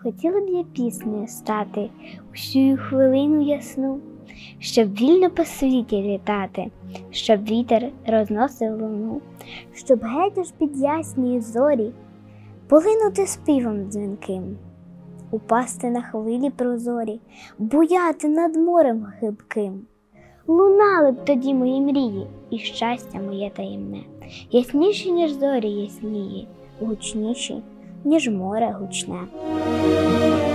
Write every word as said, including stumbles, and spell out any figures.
Хотіла б я піснею стати усю хвилину ясну, щоб вільно по світі літати, щоб вітер розносив луну, щоб геть аж під ясні зорі полинути співом дзвінким, упасти на хвилі прозорі, буяти над морем гибким. Лунали б тоді мої мрії і щастя моє таємне, ясніші, ніж зорі ясніє, гучніші, ніж море гучне.